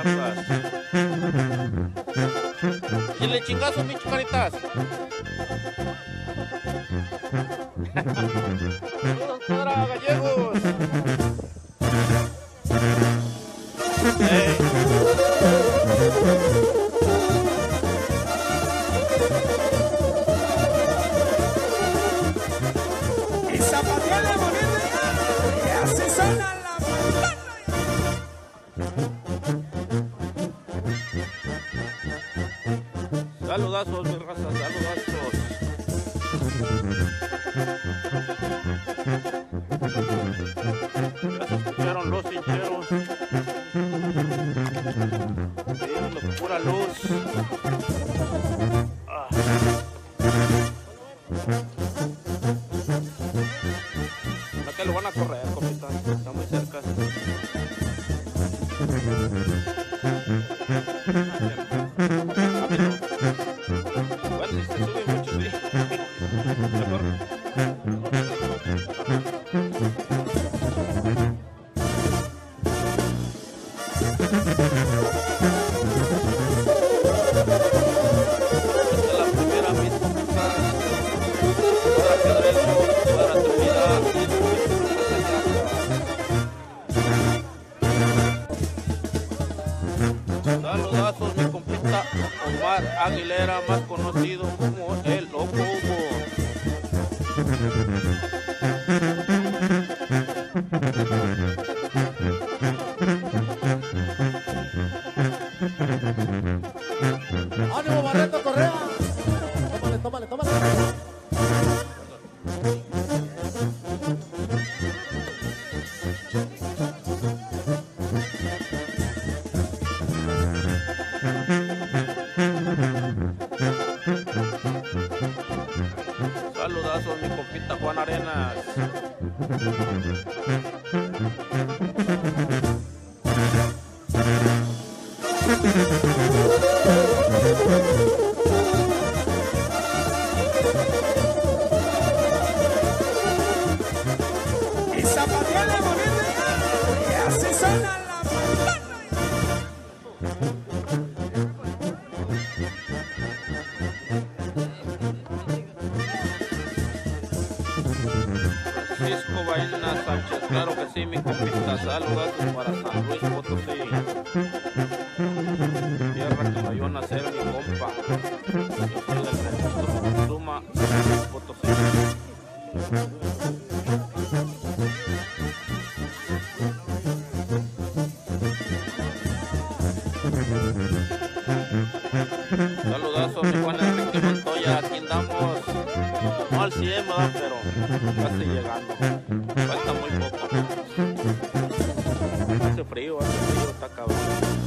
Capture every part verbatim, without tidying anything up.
razas. Dile chingazo, mi Caritas. Saludos para gallegos. Hey. Y zapateale bonito y así suena la banda. Saludazos, mi raza, saludazos. Ya se escucharon los hincheros. Sí, lo pura luz. Ah. No que lo van a correr, compita. Está muy cerca. Bueno, si se sube mucho, sí. Esta es la primera misma para Pedrero, para Trinidad y después saludazos, mi compita Omar Aguilera, más conocido como el Loco Hugo. ¡Ánimo, Barreto Correa! Tómale, tómale, tómale. Saludazos, mi compita Juan Arenas. Y zapateale bonito y así suena la banda. Francisco Baena Sánchez, claro que sí, mi compita. Saludazos para San Luis Potosí. Tierra que me vio nacer mi compa. Yo soy del registro Moctezuma, San Luis Potosí. Saludazo, mi Juan Enrique Montoya, aquí andamos. No al cien, ¿verdad? Pero casi llegando. Falta muy poco. Hace frío, hace frío, está cabrón.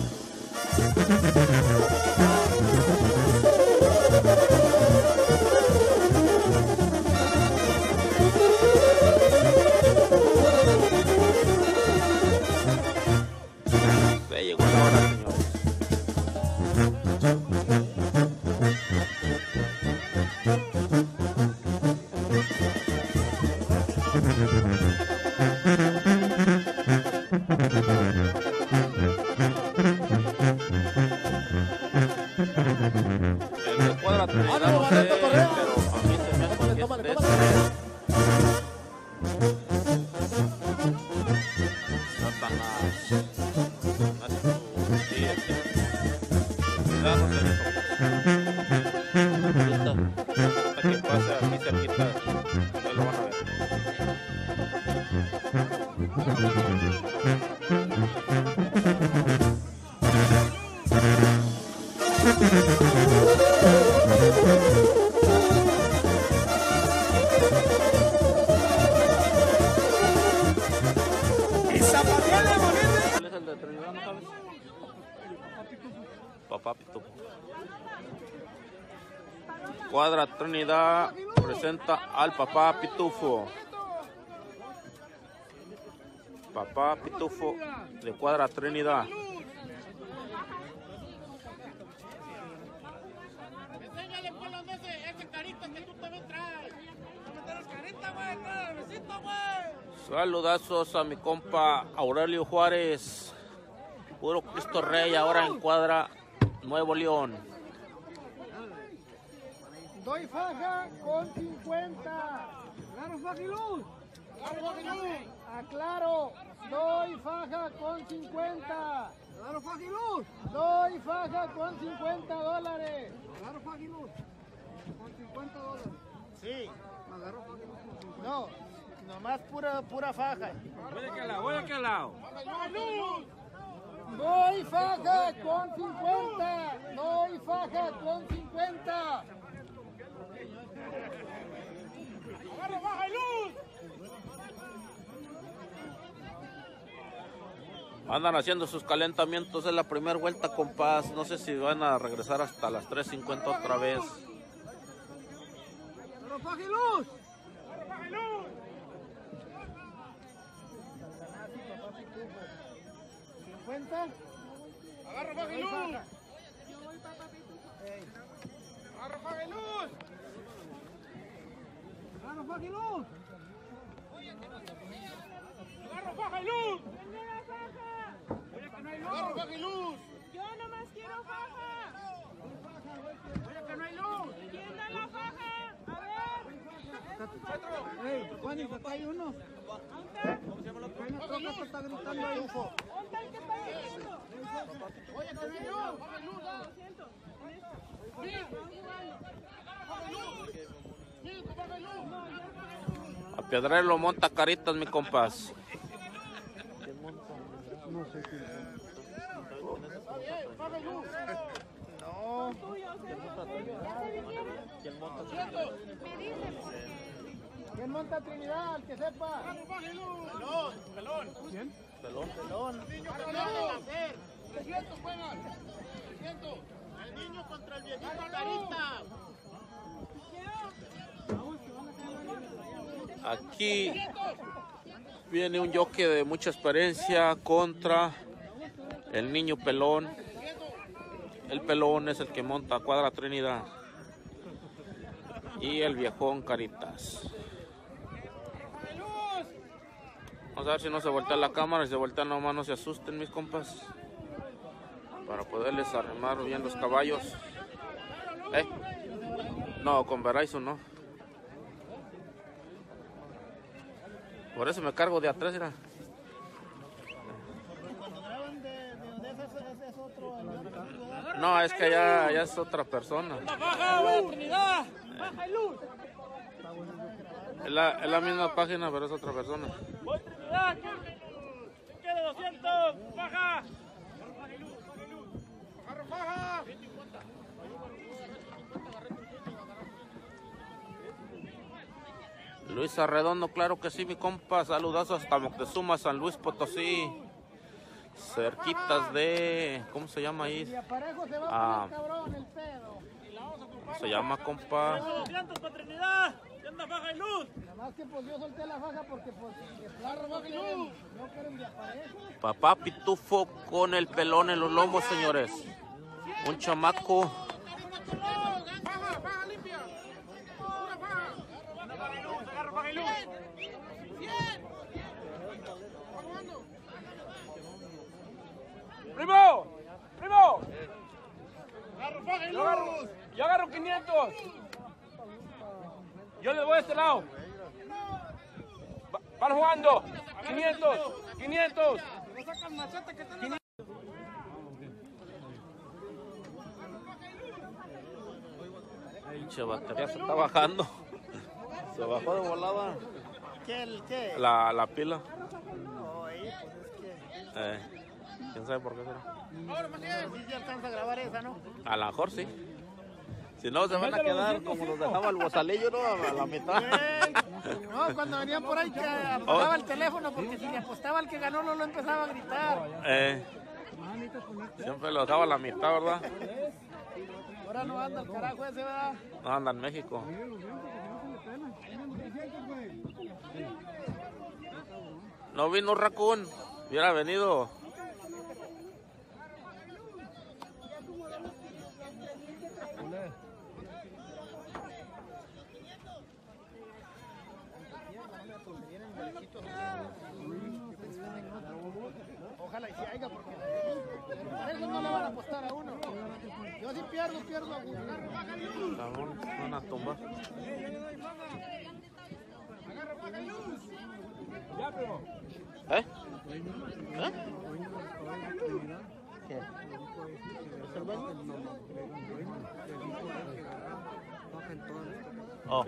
Se llegó la hora, señores. El de Cuadra Trinidad, no sé, pero a mí se me hace que es Tómale, de tómale. Satanás. Sí, este. Ya no sé, hijo. Ahorita, hasta que pase aquí cerquita, ahí lo van a ver. Y zapateale bonito. ¿Cuál es el de Trinidad, no sabes? Papá Pitufo. Cuadra Trinidad presenta al Papá Pitufo. Papá Pitufo de Cuadra Trinidad. Enséñale por los ese, ese carita que tú también traes. No me carita, güey, trae besito, güey. Saludazos a mi compa Aurelio Juárez. Puro Cristo Rey, ahora en cuadra Nuevo León. Doy faja con cincuenta. Claro, faja y luz. Claro, faja y luz. Aclaro, doy faja con cincuenta. Claro, faja y luz. Doy faja con cincuenta dólares. Claro, faja y luz. Con cincuenta dólares. Sí. Agarro faja y luz. No, nomás pura, pura faja. Voy a aquel lado, voy a aquel lado. Doy faja con cincuenta. Doy faja con cincuenta. ¡Agarra, baja y luz! Andan haciendo sus calentamientos en la primera vuelta, compás. No sé si van a regresar hasta las tres cincuenta otra vez. ¡Pero faja y luz! ¡Baja y luz! ¿cincuenta? ¡Agarra, baja y luz! ¡Agarra, baja y luz! ¡Claro, faja y luz! ¡Agarra, baja y luz! ¡Agarro faja y luz! Yo nomás quiero faja. ¡Oye, que no hay luz! ¿Quién da la faja? A ver. ¡Ey, Juan, acá hay uno! ¿Quién nos toca que está gritando ahí? ¿Dónde el que está diciendo? ¡Oye, que no hay luz! ¡Faja y luz! Lo siento. A Piedrero monta Caritas, mi compás. No sé quién. ¡Faja y luz! No. ¿Quién monta Trinidad? El que sepa. ¡Pelón! ¡Pelón! ¿Quién? Pelón. Pelón. ¡Niño, pelón! trescientos juegan! trescientos. El niño contra el viejito Carita. Aquí viene un jockey de mucha experiencia contra el niño Pelón. El Pelón es el que monta cuadra Trinidad. Y el viejón Caritas. Vamos a ver si no se voltea la cámara. Si se voltea nomás no se asusten, mis compas. Para poderles arrimar bien los caballos. ¿Eh? No, con Verizon no. Por eso me cargo de atrás, mira. Cuando graban de, de donde es, es, es otro. No, es que allá, allá es otra persona. ¡Baja, güey, Trinidad! Baja y luz. Es la, es la misma página, pero es otra persona. ¡Voy, Trinidad! ¡Que quede doscientos! ¡Baja! ¡Agarra, baja! Luis Arredondo, claro que sí, mi compa. Saludazos hasta Moctezuma, San Luis Potosí. Cerquitas de... ¿Cómo se llama ahí? Y aparejo se va Ah. a poner cabrón el pedo. ¿Cómo se llama, compa? doscientos para Trinidad! ¡Tienda, baja y luz! Nada más que pues yo solté la faja porque pues de plano no quieren, no quieren de aparejo. Papá Pitufo con el pelón en los lomos, señores. Un chamaco. ¡Baja, baja, limpia! ¡Una baja! ¡Baja y luz! ¡Agarra, baja y luz! ¡Primo! ¡Primo! ¡Agarra, baja y luz! Yo agarro quinientos. Yo le voy a este lado. Va- Van jugando. quinientos. quinientos. Pinche batería se está bajando. Se bajó de volada ¿Qué? El, qué? la, la pila. Oye, pues es que Eh, ¿Quién sabe por qué será? sí se alcanza a grabar esa, ¿no? A lo mejor sí. Si no, se van a quedar como nos dejaba el bozalillo, ¿no? A la mitad. Ey, no, cuando venían por ahí que apagaba el teléfono porque si le apostaba al que ganó no lo empezaba a gritar. Eh, siempre lo dejaba a la mitad, ¿verdad? Ahora no anda el carajo ese, ¿verdad? No anda en México. No vino Raccoon. Hubiera venido. Ojalá y si haya porque Pero si pierdo, pierdo a gusto. Cabrón, van a tumbar. ¿Eh? ¿Eh? ¿Qué? ¿Es el dueño? Oh.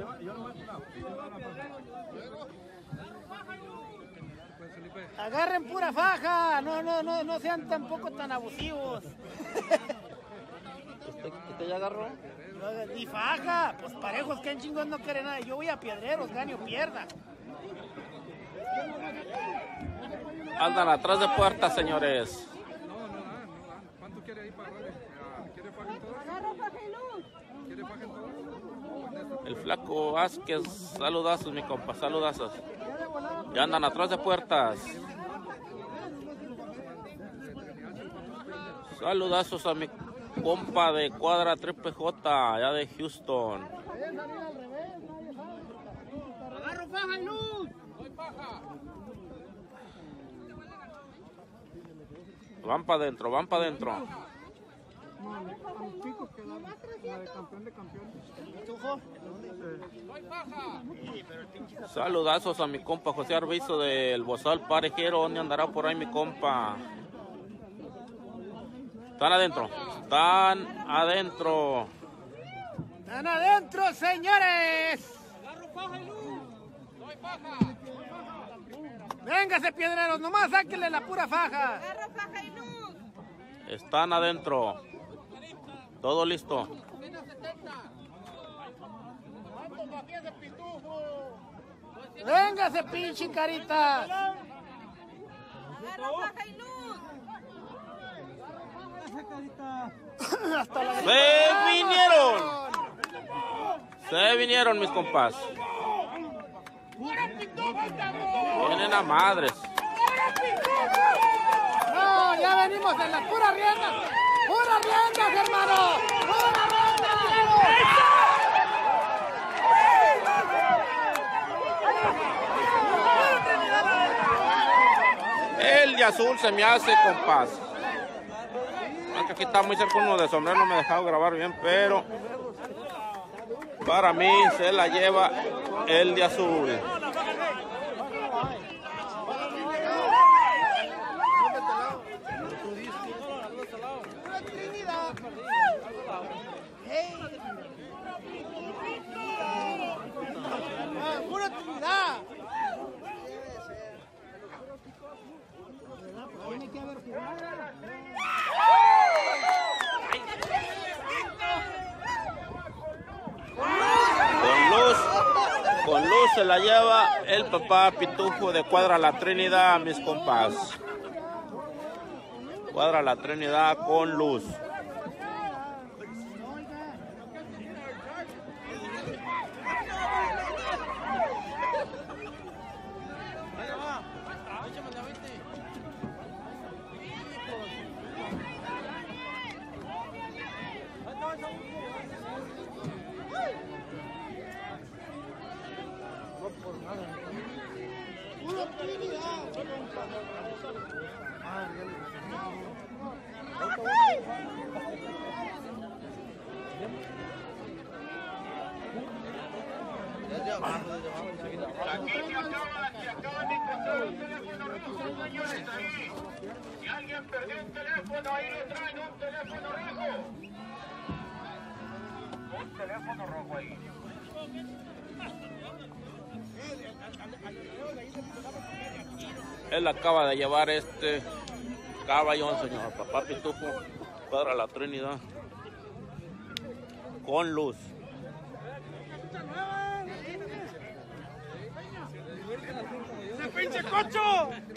Agarren pura faja, no, no, no, no sean tampoco tan abusivos. ¿Usted, usted ya agarró? Y faja, pues parejos que en chingón no quieren nada. Yo voy a piedreros, gane o pierda. Andan atrás de puertas, señores. No, no, no, ¿cuánto quiere ahí para darle? ¿Quiere faja en todas? Agarra faja y luz. ¿Quiere faja en todas? El flaco Vázquez, saludazos, mi compa, saludazos. Ya andan atrás de puertas. Saludazos a mi compa de cuadra Triple J, allá de Houston. Agarro faja y luz. Van para adentro, van para adentro. A los picos que dan, la de campeón de campeones. Saludazos a mi compa José Arbizo del Bozal Parejero. ¿Dónde andará por ahí mi compa? Están adentro, están adentro. ¡Están adentro, señores! ¡Véngase, piedreros! ¡Nomás sáquenle la pura faja! Agarra faja y luz. Están adentro. Todo listo. ¡Véngase, pinche carita! Agarra faja y luz. Hasta la ¡Se vinieron! Se vinieron, mis compas. Vienen a madres. No, ya venimos en las puras riendas. ¡Puras riendas, hermano! ¡Puras riendas! El de azul se me hace, compás. Aunque aquí está muy cerca uno de sombrero, no me he dejado grabar bien, pero para mí se la lleva el de azul. ¡Pura Trinidad! Tiene que haber jugada. Con luz, con luz se la lleva el papá Pitufo de Cuadra La Trinidad, mis compas. Cuadra La Trinidad con luz. Aquí se acaba, se acaban de encontrar un teléfono rojo, señores, ahí. Si alguien perdió un teléfono, ahí lo traen, un teléfono rojo. Un teléfono rojo ahí. Él acaba de llevar este caballón, señor papá Pitufo, Cuadra La Trinidad, con luz. ¡Ese pinche cocho!